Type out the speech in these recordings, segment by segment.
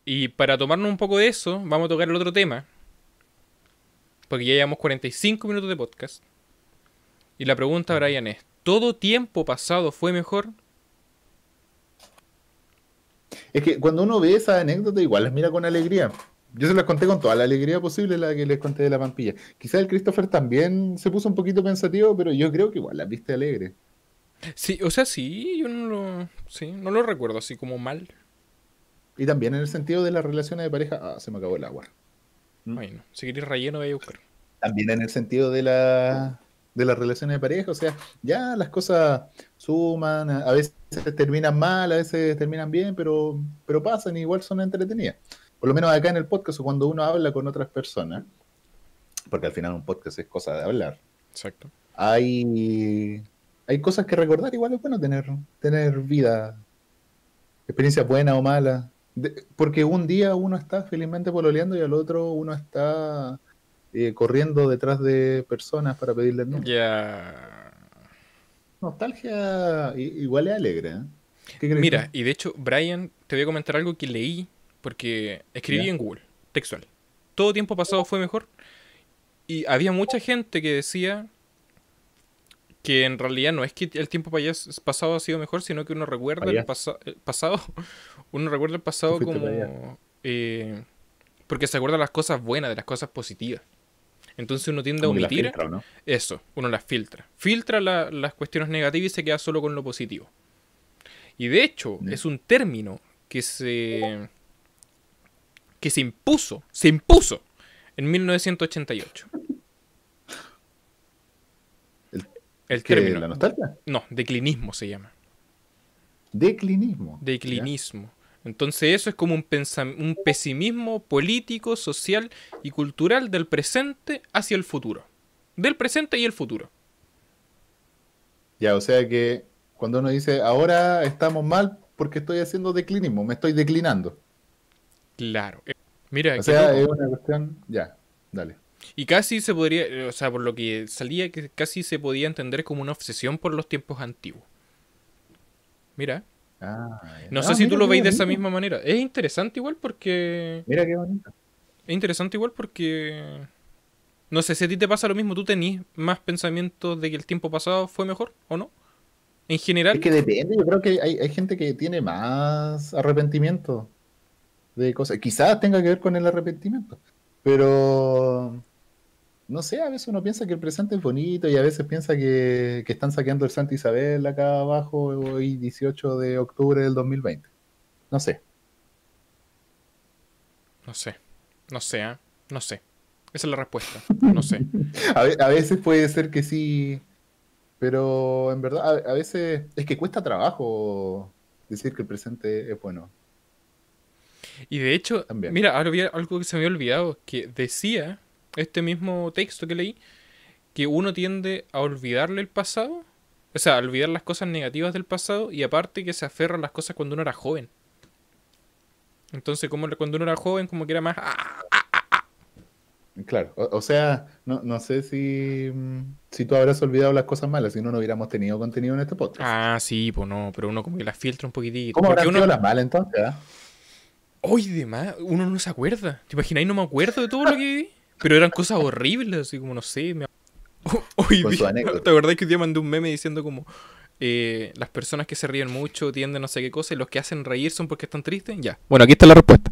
Y para tomarnos un poco de eso, vamos a tocar el otro tema. Porque ya llevamos 45 minutos de podcast. Y la pregunta, Brian, es: ¿todo tiempo pasado fue mejor? Es que cuando uno ve esa anécdota, igual las mira con alegría. Yo se las conté con toda la alegría posible, la que les conté de la Pampilla. Quizás el Christopher también se puso un poquito pensativo, pero yo creo que igual las viste alegre. Sí, o sea, sí, yo no lo, sí, no lo recuerdo así como mal. Y también en el sentido de las relaciones de pareja, se me acabó el agua. ¿Mm? Bueno, si queréis relleno, voy a buscar. También en el sentido de las relaciones de pareja, o sea, ya las cosas suman, a veces terminan mal, a veces terminan bien, pero pasan y igual son entretenidas. Por lo menos acá en el podcast o cuando uno habla con otras personas, porque al final un podcast es cosa de hablar, Exacto. hay, hay cosas que recordar, igual es bueno tener vida, experiencias buenas o malas, porque un día uno está felizmente pololeando y al otro uno está corriendo detrás de personas para pedirles el número. Ya. Nostalgia igual es alegre, ¿eh? ¿Qué crees tú? Mira, y de hecho, Brian, te voy a comentar algo que leí porque escribí ¿Ya? en Google, textual. Todo tiempo pasado fue mejor. Y había mucha gente que decía que en realidad no es que el tiempo pasado ha sido mejor, sino que uno recuerda Allá, el pasado, uno recuerda el tú pasado fuiste para allá. como... porque se acuerda de las cosas buenas, de las cosas positivas. Entonces uno tiende a Como que la omitir filtra, ¿o no? eso, uno las filtra. Filtra las cuestiones negativas y se queda solo con lo positivo. Y de hecho, ¿Ya? es un término que se impuso en 1988. ¿El, El que término, la nostalgia? no, declinismo se llama. Declinismo, ¿ya? Declinismo. Entonces eso es como un pesimismo político, social y cultural del presente hacia el futuro. Del presente y el futuro. Ya, o sea que cuando uno dice, ahora estamos mal porque estoy haciendo declinismo, me estoy declinando. Claro. Mira, O qué sea, es loco. una cuestión, ya, dale. Y casi se podría, o sea, por lo que salía, que casi se podía entender como una obsesión por los tiempos antiguos. Mira, no sé si tú Mira lo qué veis de esa bonito, misma manera. Es interesante igual porque... mira qué bonito. Es interesante igual porque... No sé si a ti te pasa lo mismo, ¿tú tenís más pensamientos de que el tiempo pasado fue mejor o no? En Es general, que depende, yo creo que hay gente que tiene más arrepentimiento de cosas. Quizás tenga que ver con el arrepentimiento, pero no sé, a veces uno piensa que el presente es bonito y a veces piensa que están saqueando el Santa Isabel acá abajo hoy 18 de octubre del 2020. No sé. no sé. No sé, ¿eh? No sé. Esa es la respuesta. No sé. A veces puede ser que sí, pero en verdad a veces es que cuesta trabajo decir que el presente es bueno Y de hecho, también. mira, ahora había algo que se me había olvidado, que decía este mismo texto que leí, que uno tiende a olvidarle el pasado, o sea, a olvidar las cosas negativas del pasado y aparte que se aferra a las cosas cuando uno era joven. Entonces, como cuando uno era joven, como que era más... Claro, o sea, no sé si tú habrás olvidado las cosas malas, si no, no hubiéramos tenido contenido en este podcast. Sí, pues no, pero uno como que las filtra un poquitito. ¿Cómo Porque habrán sido uno... las malas entonces? Hoy de más, uno no se acuerda. ¿Te imagináis? No me acuerdo de todo lo que viví. Pero eran cosas horribles, así como no sé. Hoy Con día, su ¿te anécdota. acordás que hoy día mandé un meme diciendo como las personas que se ríen mucho tienden no sé qué cosa y los que hacen reír son porque están tristes? Ya. Bueno, aquí está la respuesta.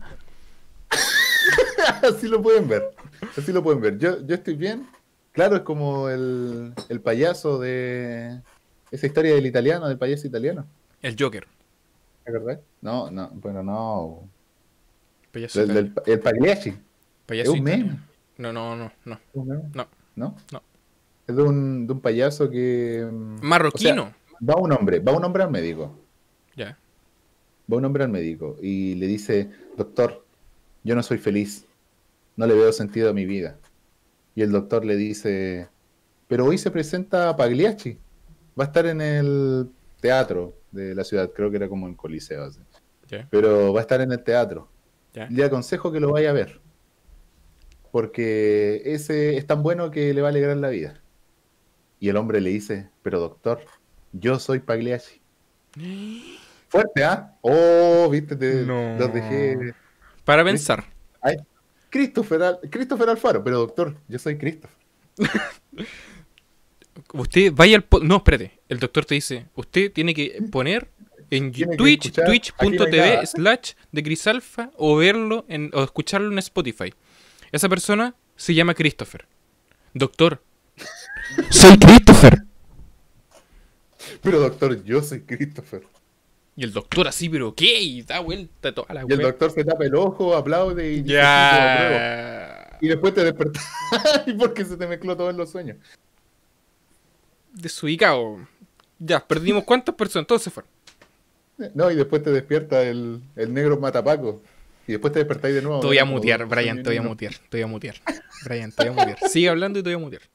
Así lo pueden ver. Así lo pueden ver. Yo estoy bien. Claro, es como el payaso de esa historia del italiano, del payaso italiano. El Joker. ¿Te acordás? No, no, bueno, no. Payaso Italia. El Pagliacci. Es Payaso un Italia. meme. No, no, no, no. Es un meme. No, ¿No? no. Es de un payaso que. O sea, Marroquino. va un hombre al médico. Ya. Va un hombre al médico y le dice, doctor, yo no soy feliz. No le veo sentido a mi vida. Y el doctor le dice, pero hoy se presenta Pagliacci. Va a estar en el teatro de la ciudad, creo que era como en Coliseo, así. Ya. Pero va a estar en el teatro. Ya. Le aconsejo que lo vaya a ver, porque ese es tan bueno que le va a alegrar la vida. Y el hombre le dice, pero doctor, yo soy Pagliacci. Fuerte, ¿ah? Oh, viste, los No. dejé. Para pensar. Ay, Christopher Alfaro, pero doctor, yo soy Christopher. Usted vaya al... No, espérate. El doctor te dice, usted tiene que poner en Tiene que Twitch, escuchar, aquí no hay twitch.tv nada. slash de Grisalfa o verlo o escucharlo en Spotify. Esa persona se llama Christopher. Doctor. Soy Christopher. Pero doctor, yo soy Christopher. Y el doctor así, pero ¿qué? Y da vuelta toda la Y el wea. doctor se tapa el ojo, aplaude y dice, sí, lo apruebo. Ya. Y después te despertás porque se te mezcló todo en los sueños. Desubicado. Ya, perdimos cuántas personas. Todos se fueron. No, y después te despierta el negro matapaco. Y después te despertáis de nuevo. Te voy a Era como mutear, dos Brian, sueños te voy a en uno. mutear. Te voy a mutear. Brian, te voy a mutear. Sigue hablando y te voy a mutear.